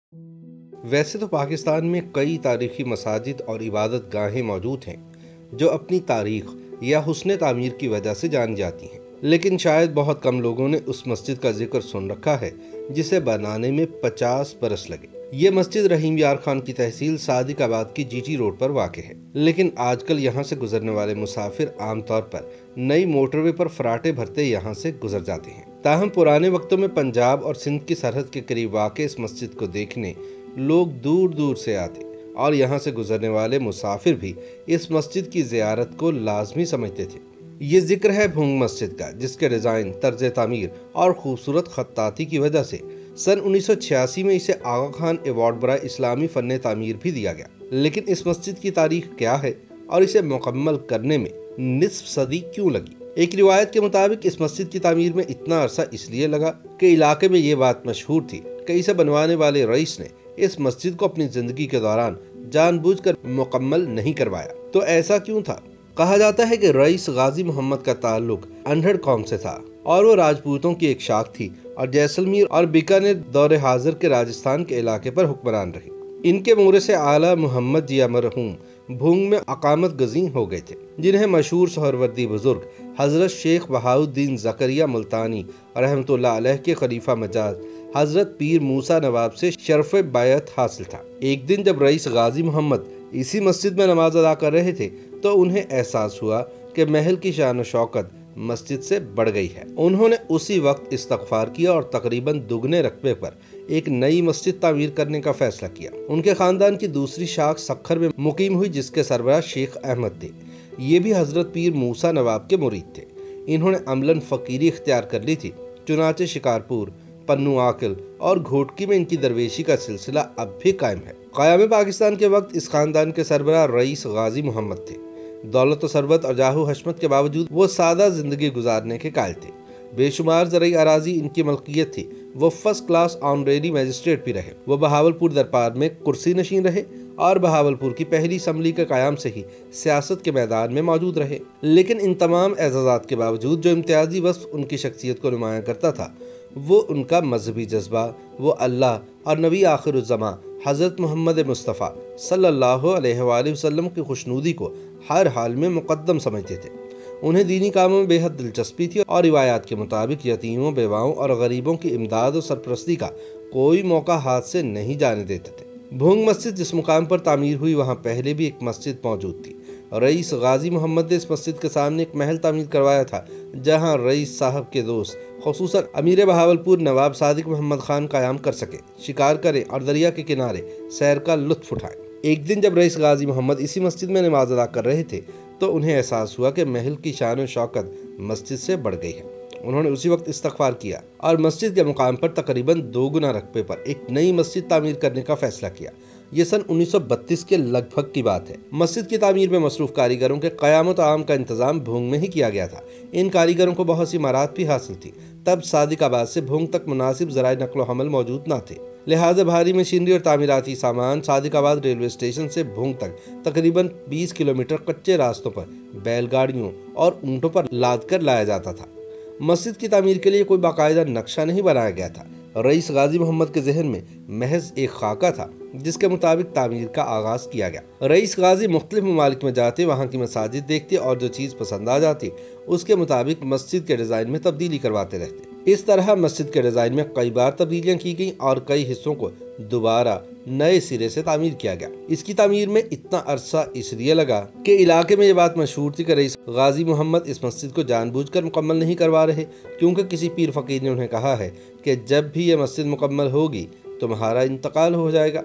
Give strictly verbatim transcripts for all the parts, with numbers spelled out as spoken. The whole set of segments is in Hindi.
वैसे तो पाकिस्तान में कई तारीखी मसाजिद और इबादत गाहें मौजूद हैं जो अपनी तारीख या हुस्न तामीर की वजह से जानी जाती हैं, लेकिन शायद बहुत कम लोगों ने उस मस्जिद का जिक्र सुन रखा है जिसे बनाने में पचास बरस लगे। ये मस्जिद रहीम यार खान की तहसील सादिकाबाद की जीटी रोड पर वाक़ है, लेकिन आजकल यहाँ से गुजरने वाले मुसाफिर आमतौर पर नई मोटरवे पर फराटे भरते यहाँ से गुजर जाते हैं। ताहम पुराने वक्तों में पंजाब और सिंध की सरहद के करीब वाक़ इस मस्जिद को देखने लोग दूर दूर से आते और यहाँ से गुजरने वाले मुसाफिर भी इस मस्जिद की ज़ियारत को लाजमी समझते थे। ये जिक्र है भूंग मस्जिद का, जिसके डिज़ाइन, तर्ज तामीर और खूबसूरत खत्ताती की वजह से सन उन्नीस सौ छियासी में इसे आगा खान अवार्ड बराए इस्लामी फ़न तामीर भी दिया गया। लेकिन इस मस्जिद की तारीख क्या है और इसे मुकम्मल करने में निस्फ सदी क्यों लगी? एक रिवायत के मुताबिक इस मस्जिद की तामीर में इतना अरसा इसलिए लगा कि इलाके में ये बात मशहूर थी कि इसे बनवाने वाले रईस ने इस मस्जिद को अपनी जिंदगी के दौरान जानबूझकर मुकम्मल नहीं करवाया। तो ऐसा क्यों था? कहा जाता है कि रईस गाजी मोहम्मद का ताल्लुक अनहड़ कौम से था और वो राजपूतों की एक शाख थी और जैसलमेर और बीकानेर दौरे हाजिर के राजस्थान के इलाके पर हुक्मरान रही। इनके मोरे से आला मोहम्मद जिया मरहूम भूंग में अकामत गजीन हो गए थे, जिन्हें मशहूर सोहरवर्दी बुजुर्ग हजरत शेख बहाउद्दीन ज़करिया मुल्तानी रहमतुल्लाह अलैह के खलीफा मजाज हजरत पीर मूसा नवाब से शर्फ बायत हासिल था। एक दिन जब रईस गाजी मोहम्मद इसी मस्जिद में नमाज अदा कर रहे थे तो उन्हें एहसास हुआ कि महल की शान व शौकत मस्जिद से बढ़ गई है। उन्होंने उसी वक्त इस्तग़फ़ार किया और तकरीबन दुगने रकबे पर एक नई मस्जिद तामीर करने का फैसला किया। उनके खानदान की दूसरी शाख सखर में मुकीम हुई, जिसके सरबराह शेख अहमद थे। ये भी हजरत पीर मूसा नवाब के मुरीद थे। इन्होंने अमलन फ़कीरी इख्तियार कर ली थी। चुनाचे शिकारपुर, पन्नू आकिल और घोटकी में इनकी दरवेशी का सिलसिला अब भी कायम है। क़याम पाकिस्तान के वक्त इस खानदान के सरबराह रईस गाजी मोहम्मद थे। दौलत व सरबत और जाहू हशमत के बावजूद वो सादा जिंदगी गुजारने के कायल थे। बेशुमार ज़रई अराजी इनकी मलकियत थी। वो फर्स्ट क्लास ऑनरेरी मजिस्ट्रेट भी रहे। वो बहावलपुर दरबार में कुर्सी नशीन रहे और बहावलपुर की पहली असम्बली के क़याम से ही सियासत के मैदान में मौजूद रहे। लेकिन इन तमाम एजाज़ात के बावजूद जो इम्तियाजी वस्फ़ उनकी शख्सियत को नुमायाँ करता था वो उनका मजहबी जज्बा, वो अल्लाह और नबी आखिरुज़्ज़मा हज़रत मोहम्मद मुस्तफ़ा सल्लल्लाहु अलैहि वसल्लम की खुशनूदी को हर हाल में मुक़द्दम समझते थे। उन्हें दीनी कामों में बेहद दिलचस्पी थी और रिवायात के मुताबिक यतीमों, बेवाओं और गरीबों की इमदाद और सरपरस्ती का कोई मौका हाथ से नहीं जाने देते थे। भूंग मस्जिद जिस मुकाम पर तामीर हुई वहाँ पहले भी एक मस्जिद मौजूद थी। रईस गाजी मोहम्मद ने इस मस्जिद के सामने एक महल तामीर करवाया था, जहाँ रईस साहब के दोस्त खुसूसन अमीर बहावलपुर नवाब सादिक मोहम्मद खान क़याम कर सके, शिकार करें और दरिया के किनारे सैर का लुत्फ़ उठाएं। एक दिन जब रईस गाजी मोहम्मद इसी मस्जिद में नमाज अदा कर रहे थे तो उन्हें एहसास हुआ कि महल की शान व शौकत मस्जिद से बढ़ गई है। उन्होंने उसी वक्त इस्तग़फ़ार किया और मस्जिद के मुकाम पर तकरीबन दो गुना रकबे पर एक नई मस्जिद तामीर करने का फैसला किया। ये सन उन्नीस सौ बत्तीस के लगभग की बात है। मस्जिद की तामीर में मसरूफ़ कारीगरों के क़यामत आम का इंतज़ाम भूंग में ही किया गया था। इन कारीगरों को बहुत सी महारत भी हासिल थी। तब सादिकाबाद से भूंग तक मुनासिब ज़राए नक़्ल व हमल मौजूद न थे, लिहाजा भारी मशीनरी और तामीराती सामान सादिकाबाद रेलवे स्टेशन से भूंग तक तकरीबन बीस किलोमीटर कच्चे रास्तों पर बैलगाड़ियों और ऊँटों पर लाद कर लाया जाता था। मस्जिद की तामीर के लिए कोई बाकायदा नक्शा नहीं बनाया गया था। रईस गाजी मोहम्मद के जहन में महज एक खाका था जिसके मुताबिक तामीर का आगाज किया गया। रईस गाजी मुख्तलिफ ममालिक में जाते, वहाँ की मसाजिद देखते और जो चीज़ पसंद आ जाती उसके मुताबिक मस्जिद के डिज़ाइन में तब्दीली करवाते रहते। इस तरह मस्जिद के डिज़ाइन में कई बार तब्दीलियाँ की गईं और कई हिस्सों को दोबारा नए सिरे से तामीर किया गया। इसकी तामीर में इतना अरसा इसलिए लगा कि इलाके में ये बात मशहूर थी कि रईस गाजी मोहम्मद इस मस्जिद को जानबूझकर मुकम्मल नहीं करवा रहे, क्योंकि किसी पीर फ़कीर ने उन्हें कहा है कि जब भी ये मस्जिद मुकम्मल होगी तुम्हारा इंतकाल हो जाएगा।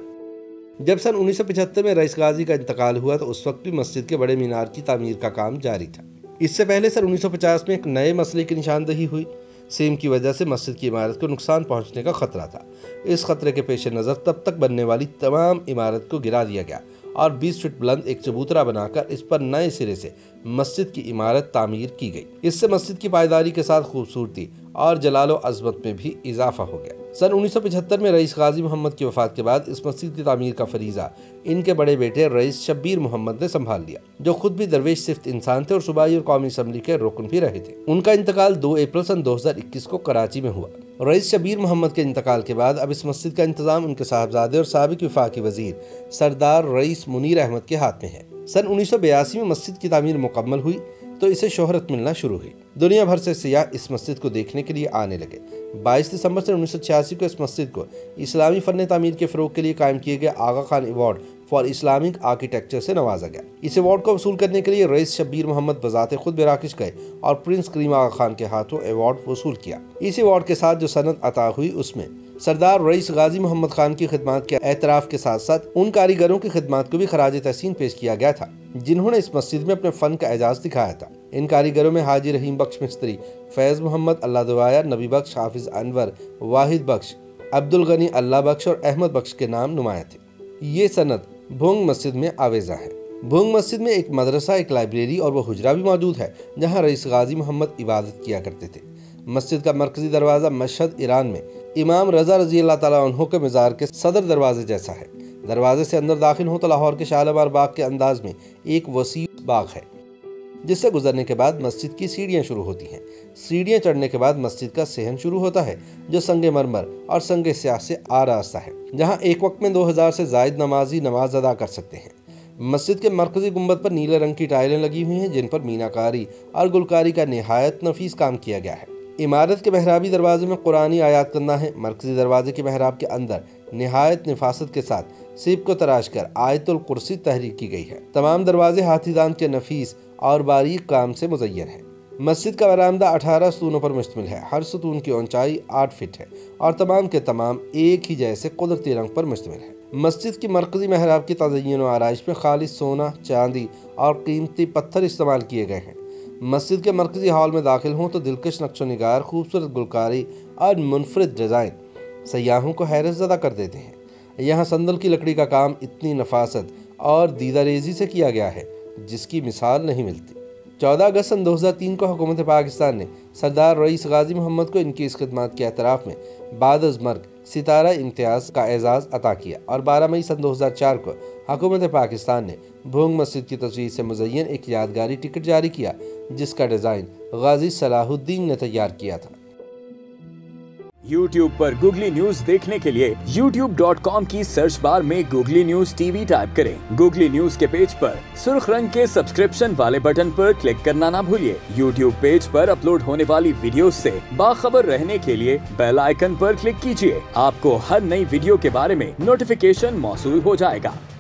जब सन उन्नीस सौ पचहत्तर में रईस गाजी का इंतकाल हुआ तो उस वक्त भी मस्जिद के बड़े मीनार की तामीर का काम जारी था। इससे पहले सन उन्नीस सौ पचास में एक नए मसले की निशानदही हुई। सेम की वजह से मस्जिद की इमारत को नुकसान पहुंचने का खतरा था। इस खतरे के पेश नज़र तब तक बनने वाली तमाम इमारत को गिरा दिया गया और बीस फीट बुलंद एक चबूतरा बनाकर इस पर नए सिरे से मस्जिद की इमारत तामीर की गई। इससे मस्जिद की पायदारी के साथ खूबसूरती और जलालो अज़मत में भी इजाफा हो गया। सन उन्नीस सौ पचहत्तर में रईस गाजी मोहम्मद की वफ़ात के बाद इस मस्जिद की तामीर का फरीज़ा इनके बड़े बेटे रईस शब्बीर मोहम्मद ने संभाल लिया, जो खुद भी दरवेश सिफ्त इंसान थे और सूबाई और कौमी असम्बली के रुकन भी रहे थे। उनका इंतकाल दो अप्रैल सन दो हज़ार इक्कीस को कराची में हुआ। रईस शब्बीर मोहम्मद के इंतकाल के बाद अब इस मस्जिद का इंतजाम उनके साहबजादे और साबिक वफाकी वजीर सरदार रईस मुनीर अहमद के हाथ में है। सन उन्नीस सौ बयासी में मस्जिद की तामीर मुकम्मल हुई तो इसे शोहरत मिलना शुरू हुई। दुनिया भर से सियाह इस मस्जिद को देखने के लिए आने लगे। बाईस दिसंबर से उन्नीस सौ छियासी को इस मस्जिद को इस्लामी फन तामीर के फ़रोग के लिए कायम किए गए Aga Khan award for Islamic architecture से नवाजा गया। इस अवार्ड को वसूल करने के लिए रईस शब्बीर मोहम्मद बजाते खुद मराकश गए और प्रिंस करीम आगा खान के हाथों अवार्ड वसूल किया। इस अवार्ड के साथ जो सनद अता हुई उसमें सरदार रईस गाजी मोहम्मद खान की खिदमत के एतराफ़ के साथ साथ उन कारीगरों की खिदमत को भी खराज तहसीन पेश किया गया था जिन्होंने इस मस्जिद में अपने फ़न का एजाज़ दिखाया था। इन कारीगरों में हाजी रहीम बख्श मिस्त्री, फैज़ मोहम्मद, अल्लाह दुआया, नबी बख्श, हाफिज़ अनवर, वाहिद बख्श, अब्दुल गनी अल्लाह बख्श और अहमद बख्श के नाम नुमाया थे। ये सनद भोंग मस्जिद में आवेजा है। भोंग मस्जिद में एक मदरसा, एक लाइब्रेरी और वह हुजरा भी मौजूद है जहाँ रईस गाजी मोहम्मद इबादत किया करते थे। मस्जिद का मरकजी दरवाज़ा मशहद, ईरान में इमाम रज़ा रज़ी अल्लाह तआला अन्हु के मज़ार के सदर दरवाजे जैसा है। दरवाजे से अंदर दाखिल हो तो लाहौर के शालीमार बाग के अंदाज में एक वसी बाग है जिससे गुजरने के बाद मस्जिद की सीढ़ियाँ शुरू होती हैं। सीढ़ियाँ चढ़ने के बाद मस्जिद का सहन शुरू होता है जो संगे मरमर और संगे स्याह से आरास्ता है, जहाँ एक वक्त में दो हज़ार से जायद नमाजी नमाज अदा कर सकते हैं। मस्जिद के मरकजी गुंबद पर नीले रंग की टाइलें लगी हुई हैं जिन पर मीनाकारी और गुलकारी का निहायत नफीस काम किया गया है। इमारत के महराबी दरवाजे में कुरानी आयात करना है। मरकजी दरवाजे के महराब के अंदर निहायत निफासत के साथ सीप को तराश कर आयतुल कुर्सी तहरीर की गई है। तमाम दरवाजे हाथीदान के नफीस और बारीक काम से मुज़य्यन है। मस्जिद का बरामदा अठारह सतूनों पर मुश्तमिल है। हर सतून की ऊंचाई आठ फीट है और तमाम के तमाम एक ही जैसे कुदरती रंग पर मुश्तमिल है। मस्जिद की मरकजी महराब की तज़य्युन व आराइश में खालिस सोना, चांदी और कीमती पत्थर इस्तेमाल किए गए हैं। मस्जिद के मरकजी हॉल में दाखिल हों तो दिलकश नक्शो निगार, खूबसूरत गुलकारी और मुनफरिद डिज़ाइन सयाहों को हैरत ज़दा कर देते हैं। यहाँ संदल की लकड़ी का काम इतनी नफासत और दीदारेजी से किया गया है जिसकी मिसाल नहीं मिलती। चौदह अगस्त सन दो हज़ार तीन को हुकूमत पाकिस्तान ने सरदार रईस गाजी मोहम्मद को इनकी इस खिदमत के एतराफ़ में बाद अज़ मर्ग सितारा इम्तियाज़ का एजाज़ अता किया और बारह मई सन दो हज़ार चार को हुकूमत पाकिस्तान ने भोंग मस्जिद की तस्वीर से मुज़य्यन एक यादगारी टिकट जारी किया जिसका डिज़ाइन गाजी सलाहुद्दीन ने तैयार किया था। YouTube पर गूगली न्यूज देखने के लिए यूट्यूब डॉट कॉम की सर्च बार में गूगली न्यूज टीवी टाइप करें। गूगली न्यूज के पेज पर सुर्ख रंग के सब्सक्रिप्शन वाले बटन पर क्लिक करना ना भूलिए। YouTube पेज पर अपलोड होने वाली वीडियोस से बाखबर रहने के लिए बेल आइकन पर क्लिक कीजिए। आपको हर नई वीडियो के बारे में नोटिफिकेशन मौसूल हो जाएगा।